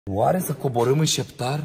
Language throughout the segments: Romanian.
Oare să coborâm în Șeptar?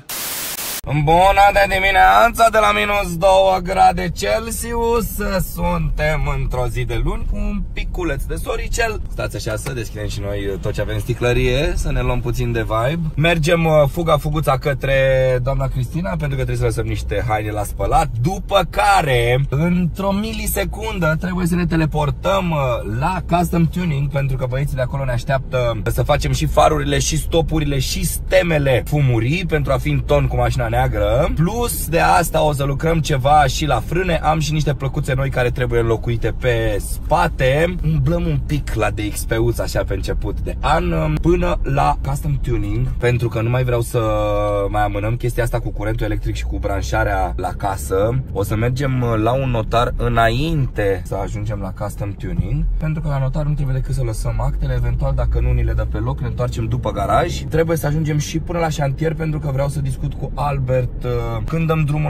Bună de dimineața, de la minus 2 grade Celsius. Suntem într-o zi de luni cu un piculeț de soricel. Stați așa să deschidem și noi tot ce avem sticlărie, să ne luăm puțin de vibe. Mergem fuga-fuguța către doamna Cristina, pentru că trebuie să lăsăm niște haine la spălat. După care, într-o milisecundă, trebuie să ne teleportăm la Custom Tuning, pentru că băieții de acolo ne așteaptă să facem și farurile, și stopurile, și stemele fumurii, pentru a fi în ton cu mașina neagră. Plus de asta o să lucrăm ceva și la frâne. Am și niște plăcuțe noi care trebuie înlocuite pe spate. Umblăm un pic la DXP-uț așa pe început de an până la Custom Tuning, pentru că nu mai vreau să mai amânăm chestia asta cu curentul electric și cu branșarea la casă. O să mergem la un notar înainte să ajungem la Custom Tuning, pentru că la notar nu trebuie decât să lăsăm actele. Eventual, dacă nu ni le dă pe loc, ne întoarcem după garaj. Trebuie să ajungem și până la șantier, pentru că vreau să discut cu Albert când dăm drumul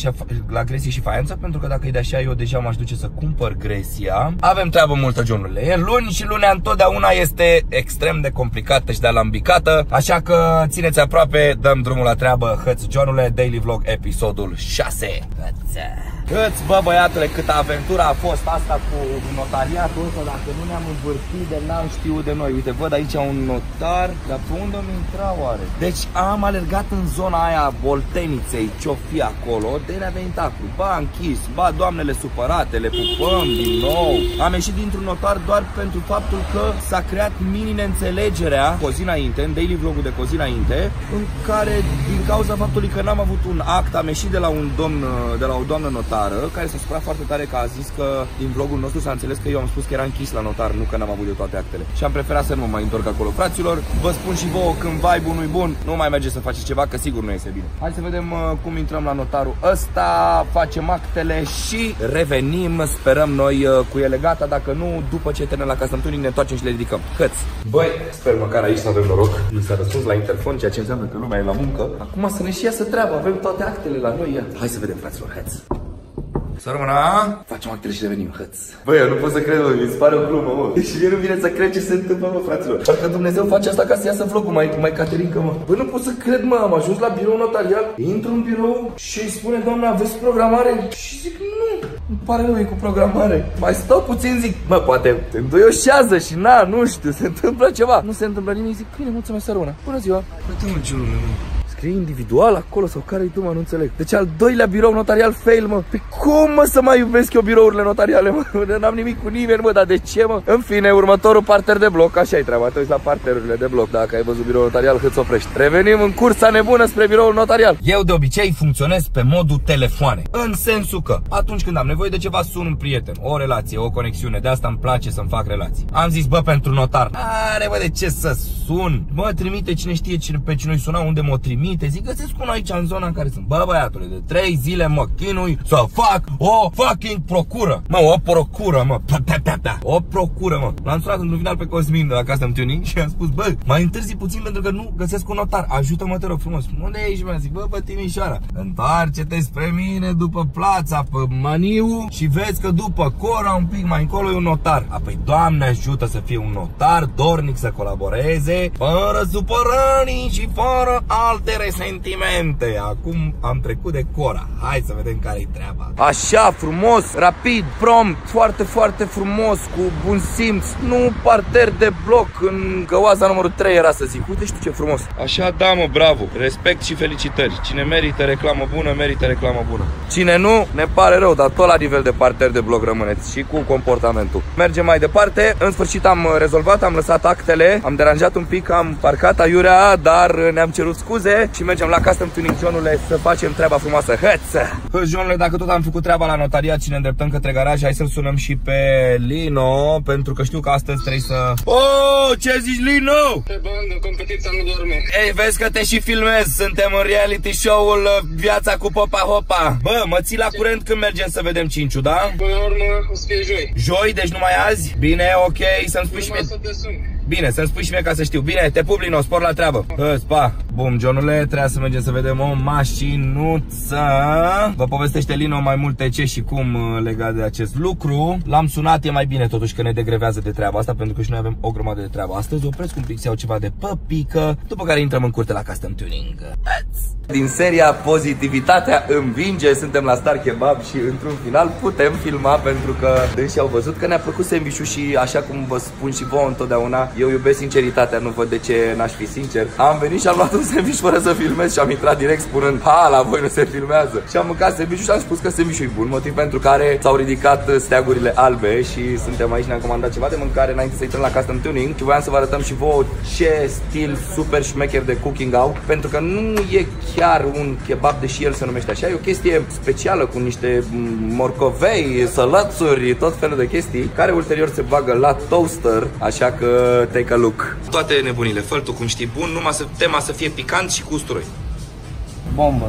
la gresie și faianță, pentru că dacă e de așa, eu deja m-aș duce să cumpăr gresia. Avem treabă multă, Johnule. E luni și lunea întotdeauna este extrem de complicată și de alambicată, așa că țineți aproape, dăm drumul la treabă. Hăți, Johnule, Daily Vlog, episodul 6. Câți, bă, băiatule, câtă aventură a fost asta cu notariatul ăsta, dacă nu ne-am învârtit de n-am știut de noi. Uite, văd aici un notar, dar pe unde mi intra oare? Deci am alergat în zona aia Bolteniței, ce-o fi acolo, de ne-a venit acru. Ba închis, ba doamnele supărate, le pupăm din nou. Am ieșit dintr-un notar doar pentru faptul că s-a creat mini-neînțelegerea cu o zi înainte, în Daily Vlogul de cu o zi înainte, în care, din cauza faptului că n-am avut un act, am ieșit de la un domn, de la o doamnă notar, care s-a supărat foarte tare că a zis că din vlogul nostru s-a înțeles că eu am spus că era închis la notar, nu că n-am avut eu toate actele. Și am preferat să nu mă mai întorc acolo. Fraților, vă spun și vouă, când vibe-ul nu-i bun, nu mai merge să faceți ceva, că sigur nu iese bine. Hai să vedem cum intrăm la notarul ăsta, facem actele și revenim, sperăm noi cu ele gata. Dacă nu, după ce terminăm la Custom Tuning, ne întoarcem și le ridicăm. Hăți! Băi, sper măcar aici să avem noroc. Mi s-a răspuns la interfon, ceea ce înseamnă că lumea e la muncă. Acum să ne și iasă treaba, avem toate actele la noi. Ia. Hai să vedem, fraților, hăți! Să rămână, facem actele și revenim, hăți. Băi, eu nu pot să cred, mă, mi se pare o glumă, mă. Și mie nu vine să cred ce se întâmplă, mă, fraților. Parcă Dumnezeu face asta ca să iasă vlogul, mai Caterinca, mă. Băi, nu pot să cred, mă, am ajuns la birou notarial, intru în birou și îi spune doamna, aveți programare? Și zic, nu, îmi pare rău, e cu programare. Mai stau puțin, zic, mă, poate înduioșează și na, nu știu, se întâmplă ceva. Nu se întâmplă nimic, zic, bine, mulțumesc, să rămână. Bună ziua. Uite-mă, Giulule, mă. Scrie individual acolo sau care-i tu, mă, nu înțeleg. Deci al doilea birou notarial fail, mă. Pe cum, mă, să mai iubesc eu birourile notariale, mă? N-am nimic cu nimeni, mă, dar de ce, mă? În fine, următorul parter de bloc, așa-i treaba. Te uiți la parterurile de bloc, dacă ai văzut biroul notarial, cât oprești. Revenim în cursa nebună spre biroul notarial. Eu de obicei funcționez pe modul telefoane, în sensul că atunci când am nevoie de ceva, sun un prieten, o relație, o conexiune. De asta îmi place să-mi fac relații. Am zis, bă, pentru notar, are, bă, de ce să sun? Mă trimite cine știe pe cine-i suna, unde mă trimite. Zic, găsesc unul aici în zona în care sunt. Bă, băiatule, de 3 zile mă chinui să fac o fucking procură. Mă, o procură, mă. O procură, mă. L-am sunat într-un final pe Cosmin de la Custom Tuning și am spus, bă, mai întârzi puțin pentru că nu găsesc un notar. Ajută-mă, te rog frumos. Unde ești, mă? Zic, bă, Timișoara. Întoarce-te spre mine după Plața, pe Maniu și vezi că după Cora, un pic mai încolo, e un notar. Apoi, Doamne ajută să fie un notar dornic să colaboreze, fără supărării și fără alte resentimente. Acum am trecut de Cora. Hai să vedem care-i treaba. Așa, frumos, rapid, prompt, foarte, foarte frumos, cu bun simț. Nu parter de bloc în găoaza numărul 3 era să zic. Uite, știu ce frumos. Așa, da, mă, bravo. Respect și felicitări. Cine merită reclamă bună, merită reclamă bună. Cine nu, ne pare rău, dar tot la nivel de parter de bloc rămâneți și cu comportamentul. Mergem mai departe. În sfârșit am rezolvat, am lăsat actele, am deranjat un pic, am parcat aiurea, dar ne-am cerut scuze și mergem la Custom Tuning, Johnule, să facem treaba frumoasă. Hăță! Johnule, dacă tot am făcut treaba la notariat și ne îndreptăm către garaj, hai să-l sunăm și pe Lino, pentru că știu că astăzi trebuie să... Oh, ce zici, Lino? Pe bandă, competiția nu dorme. Ei, vezi că te și filmez, suntem în reality show-ul Viața cu Popa Hopa. Bă, mă ții la curent când mergem să vedem Cinciu, da? Până la urmă o să fie joi. Joi, deci numai azi? Bine, ok, să-mi spui și mie... Să te sun. Bine, să-mi spui și mie ca să știu. Bine, te pup, Lino, spor la treabă. Pa. Bum, Johnule, trebuia să mergem să vedem o mașinuță. Vă povestește Lino mai multe ce și cum legat de acest lucru. L-am sunat, e mai bine totuși că ne degrevează de treaba asta, pentru că și noi avem o grămadă de treabă astăzi. Opresc un pic să iau ceva de păpică, după care intrăm în curte la Custom Tuning. Din seria Pozitivitatea învinge, suntem la Star Kebab și într-un final putem filma, pentru că dânsii au văzut că ne-a plăcut sandwich-ul și așa cum vă spun și vouă întotdeauna, eu iubesc sinceritatea, nu văd de ce n-aș fi sincer. Am venit și am luat un sandwich fără să filmez și am intrat direct spunând: ha, la voi nu se filmează. Și am mâncat sandwich-ul și am spus că sandwich-ul e bun, motiv pentru care s-au ridicat steagurile albe și suntem aici, ne-am comandat ceva de mâncare înainte să intrăm la Custom Tuning și voiam să vă arătăm și vouă ce stil super șmecher de cooking au, pentru că nu e chiar un kebab, deși el se numește așa, e o chestie specială cu niște morcovei, sălățuri, tot felul de chestii, care ulterior se bagă la toaster, așa că take a look. Toate nebunile, fă tu cum știi bun, numai tema să fie picant și cu usturoi. Bombă.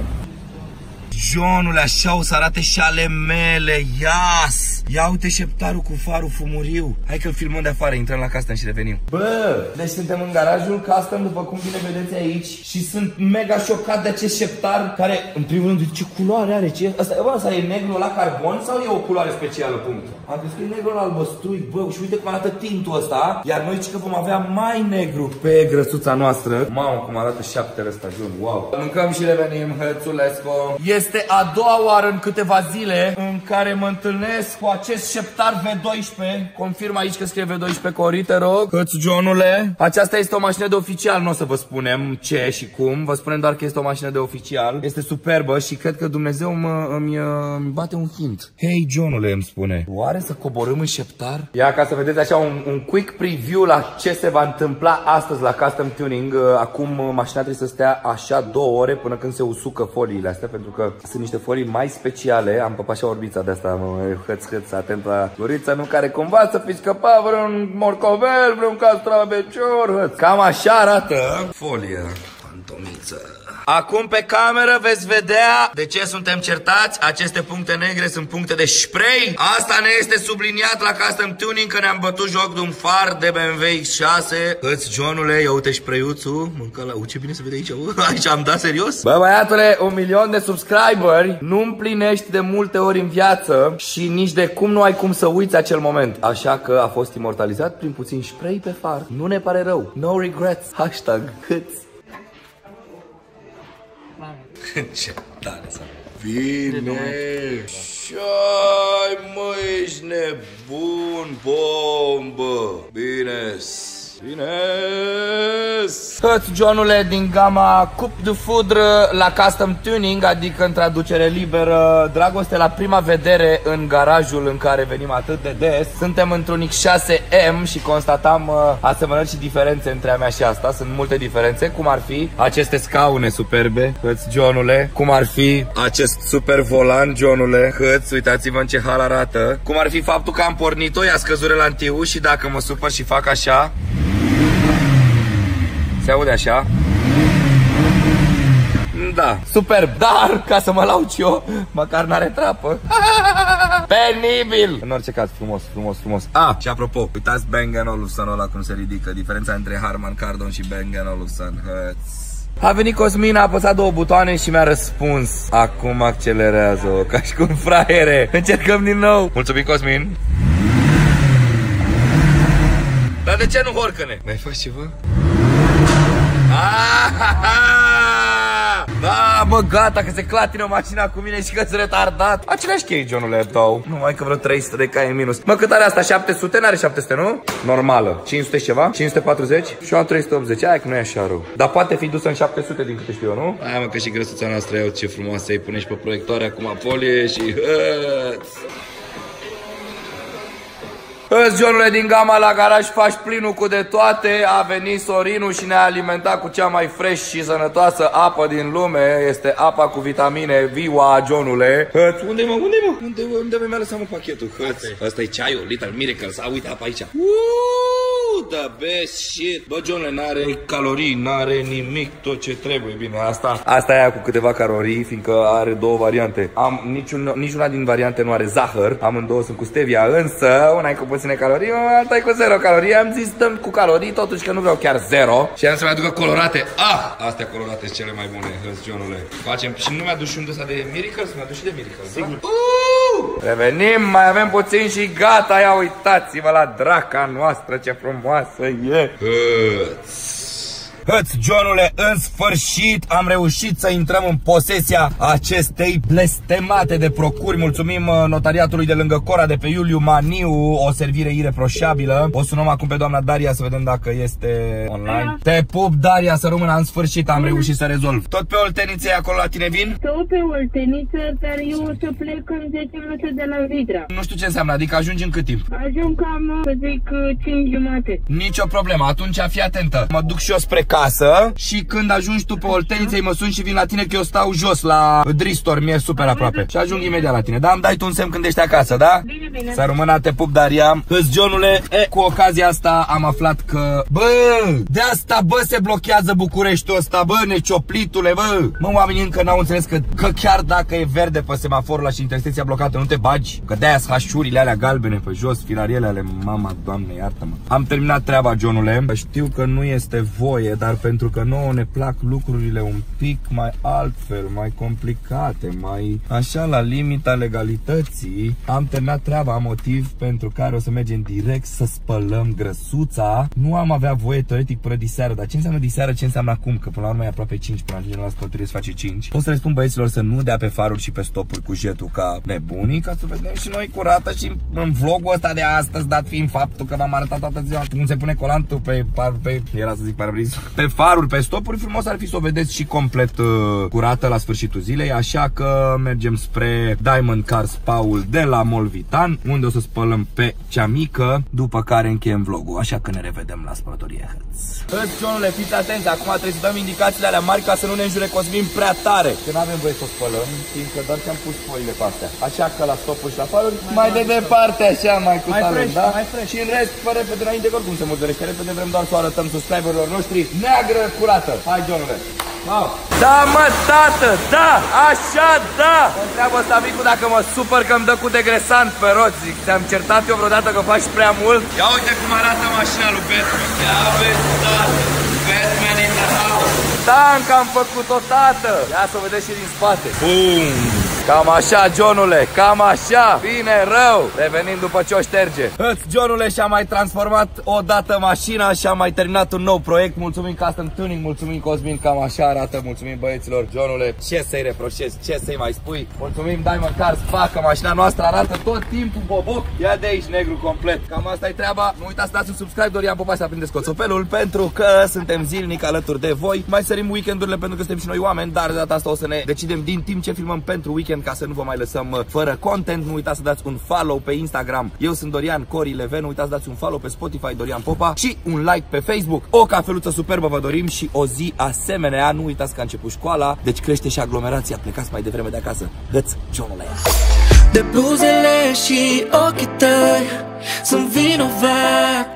Johnule, așa o să arate și ale mele, ias! Ia uite șeptarul cu farul fumuriu. Hai că-l filmăm de afară, intrăm la Custom și revenim. Bă, deci suntem în garajul Custom, după cum bine vedeți aici, și sunt mega șocat de acest șeptar, care, în primul rând, ce culoare are, ce? Asta e negru la carbon sau e o culoare specială, punct? Am crezut că e negru la albăstrui, bă, și uite cum arată tintul ăsta, iar noi zic că vom avea mai negru pe grăsuța noastră. Mamă, cum arată șaptele ăsta, John, wow. Mâncăm și revenim, hățulesco. Este a doua oară în câteva zile în care mă întâlnesc cu acest șeptar V12. Confirm aici că scrie V12 Cori, te rog. Hăț, Johnule. Aceasta este o mașină de oficial, nu o să vă spunem ce și cum. Vă spunem doar că este o mașină de oficial. Este superbă și cred că Dumnezeu îmi bate un hint. Hei, Johnule, îmi spune. Oare să coborâm în șeptar? Ia ca să vedeți așa un quick preview la ce se va întâmpla astăzi la Custom Tuning. Acum mașina trebuie să stea așa 2 ore până când se usucă foliile astea, pentru că sunt niște folii mai speciale. Am păpat și orbița de asta, hăț, atent la gurița, nu care cumva să fi scăpat vreun morcovel, vreun castravecior, hăț. Cam așa arată folia fantomiță. Acum pe cameră veți vedea de ce suntem certați. Aceste puncte negre sunt puncte de spray. Asta ne este subliniat la Custom Tuning, că ne-am bătut joc de un far de BMW X6. Îți, Johnule, ia uite spray-uțul. Mâncă la... ce bine se vede aici. Aici am dat serios. Bă, băiatule, 1 milion de subscriberi nu împlinești de multe ori în viață și nici de cum nu ai cum să uiți acel moment. Așa că a fost imortalizat prin puțin spray pe far. Nu ne pare rău. No regrets. Hashtag câți. Ce tare să bine! Ce-ai, mă, ești nebun, bombă! Bine-s! Bine-s! Hăț, Johnule, din gama Coupe de Foudre la Custom Tuning, adică în traducere liberă, dragoste la prima vedere în garajul în care venim atât de des. Suntem într-un X6M și constatam asemănări și diferențe între a mea și asta. Sunt multe diferențe, cum ar fi aceste scaune superbe, Hăț, Johnule, cum ar fi acest super volan, Johnule, Hăț, uitați-vă în ce hal arată, cum ar fi faptul că am pornit-o, i-a scăzut relantiul și dacă mă supăr și fac așa, se aude așa. Da, superb, dar ca să mă laud și eu, măcar n-are trapă. Penibil! În orice caz, frumos, frumos, frumos. Și apropo, uitați Bang & Olufsen ăla cum se ridică. Diferența între Harman Kardon și Bang & Olufsen. A venit Cosmin, a apăsat 2 butoane și mi-a răspuns. Acum accelerează-o, ca și cum fraiere. Încercăm din nou. Mulțumim, Cosmin. Dar de ce nu horcăne? Mai faci ceva? Da, bă, gata, că se clatină mașina cu mine și că-ți retardat. Aceleași chei, Johnule, tău. Numai că vreo 300 de cai în minus. Mă, cât are asta? 700? N-are 700, nu? Normală. 500 și ceva? 540? Și eu am 380. Aia că nu e așa rău. Dar poate fi dusă în 700 din câte știu eu, nu? Aia, mă, că și grăsuța noastră, eu ce frumoasă îi pune și pe proiectoare acum folie și... Îți, Johnule, din gama la garaj faci plinul cu de toate. A venit Sorinu și ne-a alimentat cu cea mai fresh și sănătoasă apă din lume. Este apa cu vitamine Viva, Johnule. Hăț, unde mă? Unde mi-a lăsat pachetul? Hăț, ăsta e ceaiul, Little Miracle. Uite apa aici. The best shit. Bă, Johnule, n-are calorii, n-are nimic, tot ce trebuie. Bine, asta e aia cu câteva calorii, fiindcă are două variante. Niciuna din variante nu are zahăr. Amândouă sunt cu stevia, însă una e cu puține calorii, alta e cu 0 calorii. Am zis dăm cu calorii, totuși că nu vreau chiar 0. Și am să mai aducă colorate. Astea colorate sunt cele mai bune, Johnule. Facem și nu mi-aduc și unde ăsta de Miracles, mi-aduc și de Miracles. Sigur. Revenim, mai avem puțin și gata. Ia uitați-vă la draca noastră, ce frumoasă e. Johnule, în sfârșit am reușit să intrăm în posesia acestei blestemate de procuri. Mulțumim notariatului de lângă Cora, de pe Iuliu Maniu, o servire ireproșabilă. O sunăm acum pe doamna Daria să vedem dacă este online. Te pup, Daria, să rămână, în sfârșit am reușit să rezolv. Tot pe Olteniță e acolo la tine, vin? Tot pe Olteniță, dar eu o să plec în 10 minute de la Vidra. Nu știu ce înseamnă, adică ajungi în cât timp? Ajung cam, să zic, 5 jumate. Nici o problemă, atunci fii atentă. Mă duc și eu spre casă și când ajungi tu pe Olteniță mă suni și vin la tine, că eu stau jos la Dristor, mi-e super aproape. Și ajung imediat la tine, da? Îmi dai tu un semn când ești acasă, da? Bine, bine. Să rămână, te pup, Daria. Johnule, cu ocazia asta am aflat că, bă, de asta, bă, se blochează Bucureștiul ăsta, bă, necioplitule, bă. Mă, oamenii încă n-au înțeles că chiar dacă e verde pe semaforul ăla și intersecția blocată, nu te bagi, că de-aia sunt hașurile alea galbene pe jos, firariele ale, mama, Doamne, iartă-mă. Am terminat treaba, Johnule. Știu că nu este voie, dar pentru că nouă ne plac lucrurile un pic mai altfel, mai complicate, mai așa la limita legalității, am terminat treaba, motiv pentru care o să mergem direct să spălăm grăsuța. Nu am avea voie teoretic până diseară, dar ce înseamnă diseară, ce înseamnă acum? Că până la urmă e aproape 5, până ajungem la spălătorie să face 5. O să le spun băieților să nu dea pe faruri și pe stopuri cu jetul ca nebunii, ca să vedem și noi curată și în vlogul ăsta de astăzi, dat fiind faptul că v-am arătat toată ziua cum se pune colantul era să zic parabriz, pe faruri, pe stopuri, frumos ar fi să o vedeți și complet curată la sfârșitul zilei, așa că mergem spre Diamond Cars Paul de la Molvitan, unde o să spălăm pe cea mică, după care încheiem vlogul, așa că ne revedem la spălătorie. Johnule, fiți atenți, acum trebuie să dăm indicațiile alea mari ca să nu ne înjure Cosmin prea tare, că nu avem voie să o spălăm, fiindcă doar ce-am pus foile pe astea, așa că la stopuri și la faruri, mai de departe, așa, mai cu talent, da? Și în rest, fără repede înainte, că oricum se murdărește repede, vrem doar să o arătăm subscriberilor noștri neagră curată. Hai, Johnule! Da, mă, tată, da, așa, da! Mă întreabă ăsta micu dacă mă supăr că îmi dă cu degresant pe roți. Zic, te-am certat eu vreodată că faci prea mult? Ia uite cum arată mașina lui Batman. Ia vezi, tată, Batman in the house. Tank am făcut-o, tată. Ia să o vedeți și din spate. Bum! Cam așa, Johnule, cam așa, bine, rău, revenind după ce o șterge. Johnule și-a mai transformat odată mașina și a mai terminat un nou proiect. Mulțumim Custom Tuning, mulțumim Cosmin, cam așa arată, mulțumim băieților. Johnule, ce să-i reproșez, ce să-i mai spui? Mulțumim Diamond Cars, facă mașina noastră arată tot timpul boboc. Ia de aici negru complet. Cam asta e treaba. Nu uitați să dați un subscribe, Dorian Popa, să aprindeți coțopelul, pentru că suntem zilnic alături de voi. Mai sărim weekendurile pentru că suntem și noi oameni, dar de data asta o să ne decidem din timp ce filmăm pentru weekend, ca să nu vă mai lăsăm fără content. Nu uitați să dați un follow pe Instagram. Eu sunt Dorian Cori Leven. Nu uitați să dați un follow pe Spotify, Dorian Popa, și un like pe Facebook. O cafeluță superbă vă dorim și o zi asemenea. Nu uitați că a început școala, deci crește și aglomerația. Plecați mai devreme de acasă. Dă-ți, Johnule! De bluzele și ochii tăi sunt vinovat,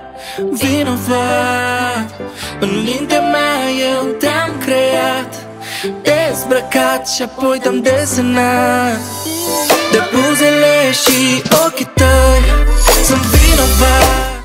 vinovat. În mintea mea eu te-am creat, dezbrăcat și apoi te-am desenat. De bluzele și ochii tăi sunt vinovat.